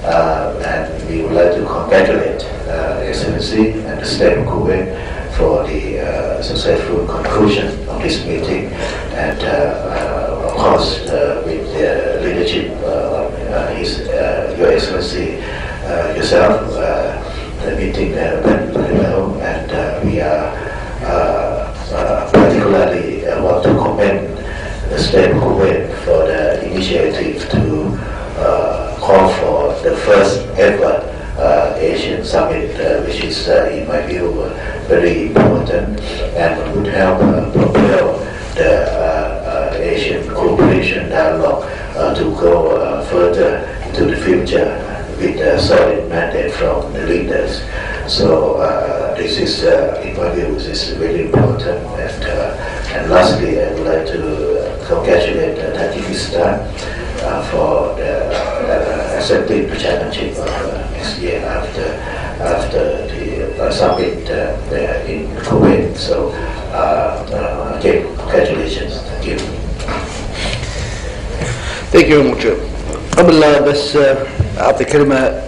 and we would like to congratulate Excellency and the State of Kuwait for the successful conclusion of this meeting, and of course with the leadership of Your Excellency yourself, the meeting went very well, and we are particularly want to commend the State of Kuwait for the initiative to call for the first ever Asian Summit, which is, in my view, very important and would help propel the Asian cooperation dialogue to go further into the future with a solid mandate from the leaders. So this is, in my view, this is really important. And lastly, I would like to congratulate Tajikistan for accepting the chairmanship of next year after the summit in Kuwait. So again, congratulations. Thank you. Thank you very much. قبل لا بس أعطي كلمة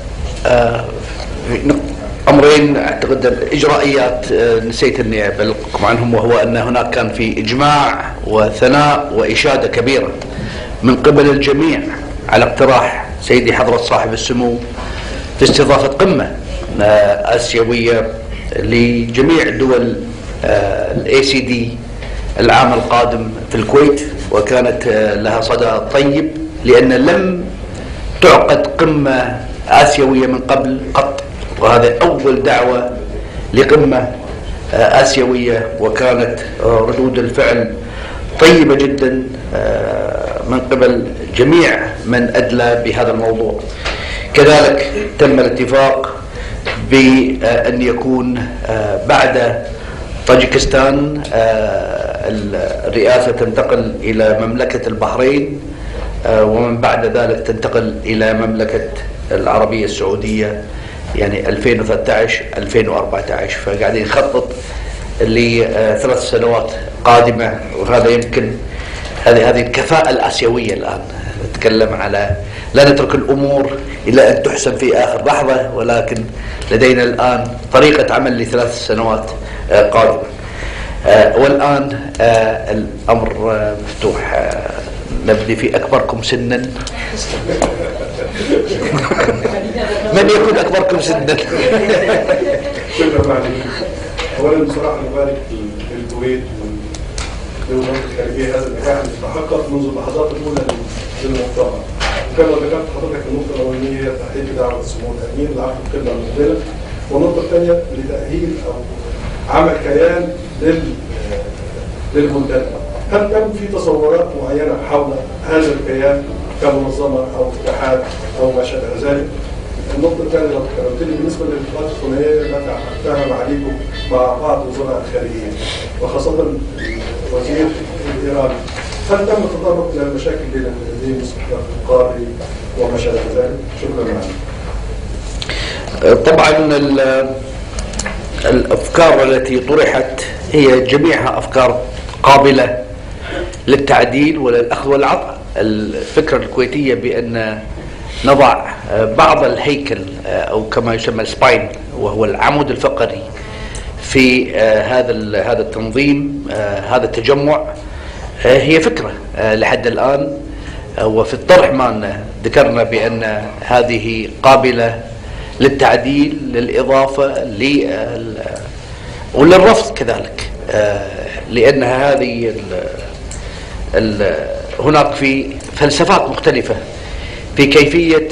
أمرين أعتقد الإجرائيات نسيت أني أبلغكم عنهم، وهو أن هناك كان في إجماع وثناء وإشادة كبيرة من قبل الجميع على اقتراح سيدي حضرة صاحب السمو في استضافة قمة آسيوية لجميع دول الACD العام القادم في الكويت، وكانت لها صدى طيب لأن لم تعقد قمة آسيوية من قبل قط، وهذا أول دعوة لقمة آسيوية، وكانت ردود الفعل طيبة جدا من قبل جميع من أدلى بهذا الموضوع. كذلك تم الاتفاق بأن يكون بعد طاجكستان الرئاسة تنتقل إلى مملكة البحرين، ومن بعد ذلك تنتقل إلى مملكة العربية السعودية، يعني 2013-2014. فقاعدين نخطط ل3 سنوات قادمة، وهذا يمكن هذه الكفاءة الآسيوية الآن نتكلم على، لا نترك الأمور إلى أن تحسم في آخر لحظة، ولكن لدينا الآن طريقة عمل ل3 سنوات قادمة. والآن الأمر مفتوح. نبدي في أكبركم سنا. من يكون أكبركم سنا؟ شكرا عليك. أولا بصراحة نبارك الكويت والدول الخارجية هذا النجاح اللي تحقق منذ اللحظات الأولى للمؤتمر. كما ذكرت حضرتك النقطة الأولانية هي تحقيق دعوة سمو الأمين لعقد القمة المقبلة، والنقطة الثانية لتأهيل أو عمل كيان للمنتدى. هل كان في تصورات معينة حول هذا الكيان كمنظمة أو اتحاد أو ما شابه ذلك؟ النقطة الثانية لو قلت لي بالنسبة للإطلاقات الثنائية التي عقدتها عليكم مع بعض وزراء الخارجية وخاصة الوزير الإيراني، هل تم التطرق إلى المشاكل بين البلدين مثل القاري وما شابه ذلك؟ شكرا معنا. طبعا الأفكار التي طرحت هي جميعها أفكار قابلة للتعديل وللأخذ والعطاء. الفكرة الكويتية بأن نضع بعض الهيكل أو كما يسمى السباين، وهو العمود الفقري في هذا التنظيم، هذا التجمع، هي فكرة لحد الآن. وفي الطرح مالنا ذكرنا بأن هذه قابلة للتعديل، للإضافة، وللرفض كذلك، لأنها هذه هناك في فلسفات مختلفة في كيفية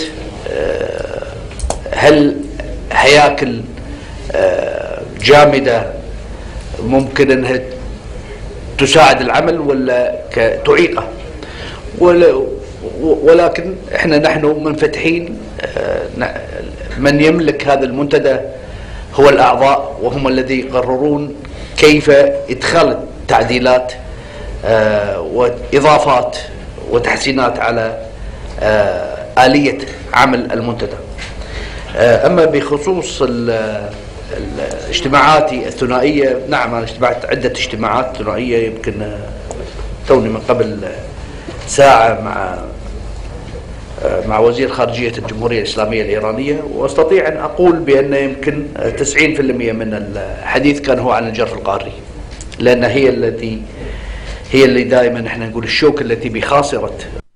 هل هياكل جامدة ممكن أنها تساعد العمل ولا تعيقه، ولكن نحن منفتحين. من يملك هذا المنتدى هو الأعضاء، وهم الذي يقررون كيف إدخال تعديلات وإضافات وتحسينات على آلية عمل المنتدى. أما بخصوص الاجتماعات الثنائية، نعم أنا اجتمعت عدة اجتماعات ثنائية، يمكن توني من قبل ساعة مع مع وزير خارجية الجمهورية الإسلامية الإيرانية، وأستطيع أن أقول بأن يمكن 90% من الحديث كان هو عن الجرف القاري، لأن هي اللي دائما احنا نقول الشوك التي بخاصرة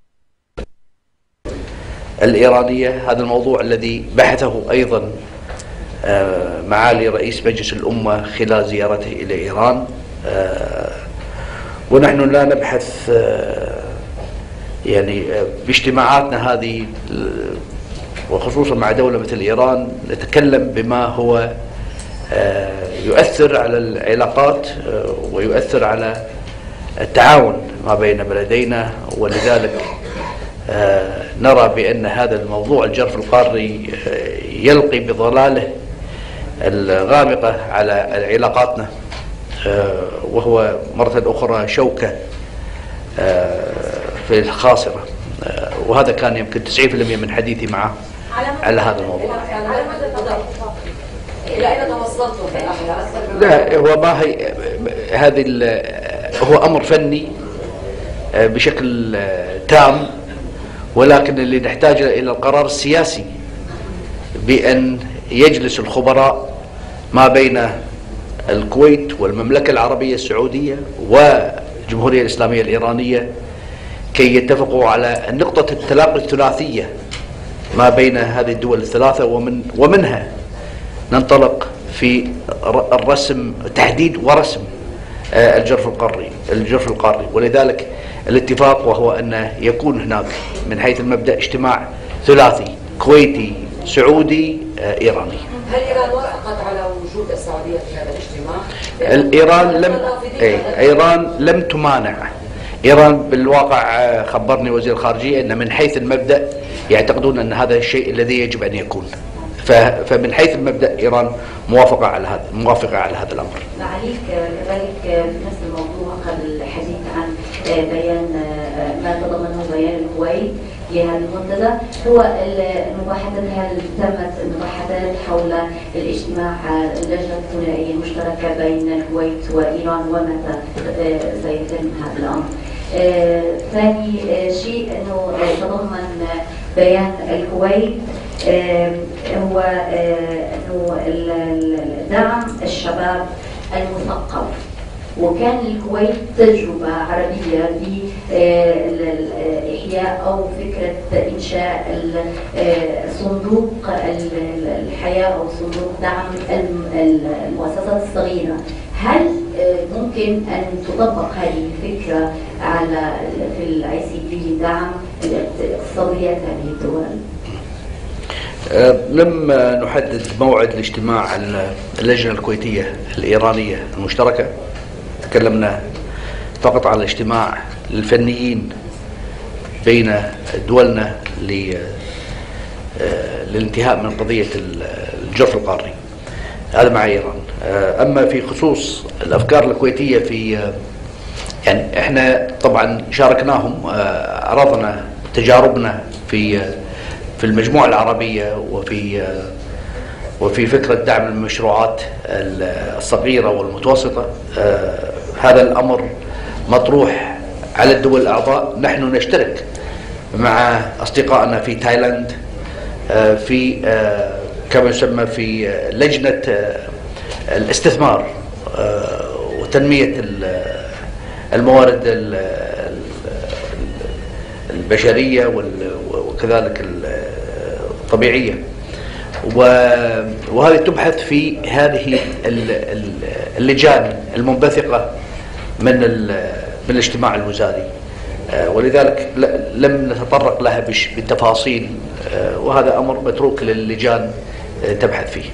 الإيرانية. هذا الموضوع الذي بحثه أيضا معالي رئيس مجلس الأمة خلال زيارته إلى إيران، ونحن لا نبحث يعني باجتماعاتنا هذه وخصوصا مع دولة مثل إيران نتكلم بما هو يؤثر على العلاقات ويؤثر على التعاون ما بين بلدينا، ولذلك نرى بأن هذا الموضوع الجرف القاري يلقي بظلاله الغامقة على علاقاتنا، وهو مرة أخرى شوكة في الخاصرة، وهذا كان يمكن 90% من حديثي معه على هذا الموضوع. إلى أين توصلتم في الأحداث؟ لا، هو ما هي هو أمر فني بشكل تام، ولكن اللي نحتاج إلى القرار السياسي بأن يجلس الخبراء ما بين الكويت والمملكة العربية السعودية والجمهورية الإسلامية الإيرانية كي يتفقوا على نقطة التلاقي الثلاثية ما بين هذه الدول الثلاثة، ومنها ننطلق في الرسم تحديد ورسم الجرف القاري. ولذلك الاتفاق وهو أن يكون هناك من حيث المبدأ اجتماع ثلاثي كويتي سعودي إيراني. هل إيران وافقت على وجود السعودية في هذا الاجتماع؟ إيران لم تمانع. إيران بالواقع خبرني وزير الخارجية أن من حيث المبدأ يعتقدون أن هذا الشيء الذي يجب أن يكون، فمن حيث المبدأ إيران موافقة على هذا الأمر. معاليك كذلك بنفس الموضوع قبل الحديث عن بيان ما تضمنه بيان الكويت لهذا المنتدى، هو المباحثات، هل تمت المباحثات حول الاجتماع اللجنة الثنائية المشتركة بين الكويت وإيران، ومتى سيتم هذا الأمر؟ ثاني شيء أنه تضمن بيان الكويت هو أنه دعم الشباب المثقف، وكان الكويت تجربة عربية لإحياء أو فكرة إنشاء صندوق الحياة أو صندوق دعم المؤسسات الصغيرة. هل ممكن أن تطبق هذه الفكرة في الICP دعم الاقتصاديات هذه الدول؟ لم نحدد موعد الاجتماع اللجنة الكويتية الإيرانية المشتركة، تكلمنا فقط عن الاجتماع الفنيين بين دولنا للانتهاء من قضية الجرف القاري، هذا مع إيران. أما في خصوص الأفكار الكويتية يعني احنا طبعا شاركناهم، عرضنا تجاربنا في المجموعة العربية وفي فكرة دعم المشروعات الصغيرة والمتوسطة. هذا الأمر مطروح على الدول الأعضاء. نحن نشترك مع أصدقائنا في تايلاند في كما يسمى في لجنة الاستثمار وتنمية الموارد البشرية وكذلك الطبيعية، وهذه تبحث في هذه اللجان المنبثقة من الاجتماع الوزاري، ولذلك لم نتطرق لها بالتفاصيل، وهذا أمر متروك للجان تبحث فيه.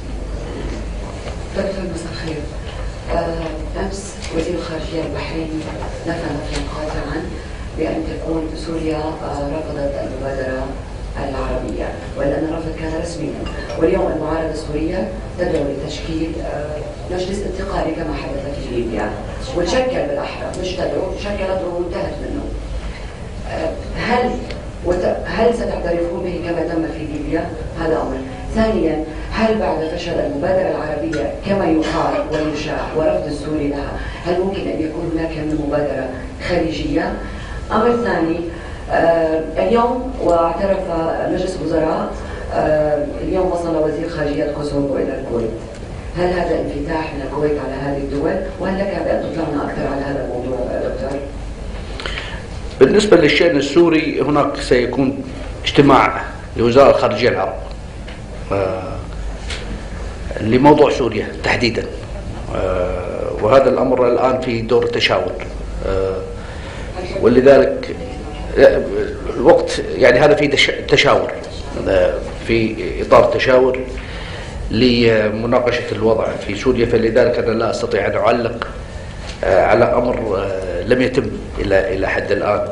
دكتور مساء الخير. أمس وزير الخارجية البحريني نفى نفيا قاطعا بأن تكون سوريا رفضت المبادرة العربية، ولأن الرفض كان رسميا، واليوم المعارضة السورية تدعو لتشكيل مجلس انتقالي كما حدث في ليبيا، وتشكل بالأحرى، مش تدعو، شكلته وانتهت منه. هل ستعترفون به كما تم في ليبيا؟ هذا أمر. ثانيا، هل بعد فشل المبادرة العربية كما يقال ويشاع ورفض السوري لها، هل ممكن أن يكون هناك من مبادرة خليجية؟ أمر ثاني، اليوم واعترف مجلس الوزراء اليوم وصل وزير خارجية كوسوفو إلى الكويت. هل هذا انفتاح من الكويت على هذه الدول؟ وهل لك بأن تطلعنا أكثر على هذا الموضوع دكتور؟ بالنسبة للشأن السوري هناك سيكون اجتماع لوزراء الخارجية العرب لموضوع سوريا تحديدا، وهذا الأمر الآن في دور تشاور، ولذلك الوقت يعني هذا في تشاور، في إطار تشاور لمناقشة الوضع في سوريا، فلذلك أنا لا أستطيع أن أعلق على أمر لم يتم إلى حد الآن.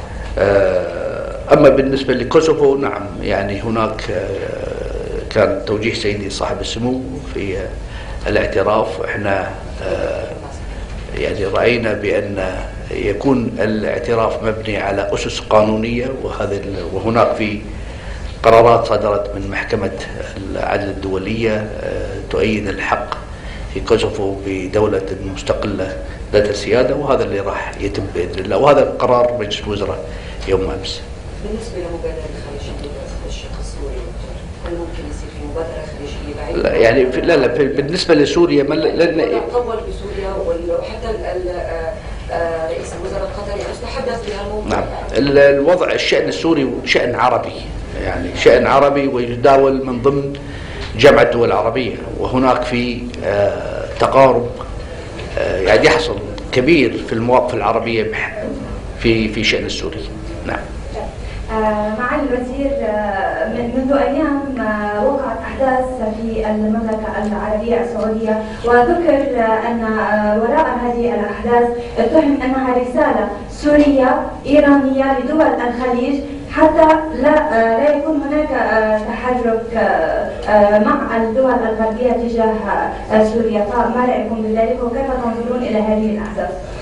أما بالنسبة لكوسوفو نعم، يعني هناك كان توجيه سيدي صاحب السمو في الاعتراف. احنا يعني رأينا بأن يكون الاعتراف مبني على أسس قانونية، وهناك في قرارات صدرت من محكمة العدل الدولية تؤيد الحق في كوسوفو بدولة مستقلة ذات السيادة، وهذا اللي راح يتم بإذن الله، وهذا قرار مجلس الوزراء يوم أمس. بالنسبة لمبادرة الخارجية الشق السوري، هل ممكن يصير في مبادرة خارجية بعيدة؟ لا يعني لا بالنسبة لسوريا لن طول بسوريا، وحتى رئيس الوزراء القطري تحدث بهذا الموضوع. نعم، الوضع الشأن السوري شأن عربي، يعني شأن عربي ويداول من ضمن جامعة الدول العربية، وهناك في تقارب يعني يحصل كبير في المواقف العربية في شأن السوري. نعم. معالي الوزير، منذ أيام وقعت أحداث في المملكة العربية السعودية، وذكر أن وراء هذه الأحداث اتهم أنها رسالة سورية إيرانية لدول الخليج حتى لا يكون هناك تحرك مع الدول الغربية تجاه سوريا. فما رأيكم بذلك وكيف تنظرون إلى هذه الأحداث؟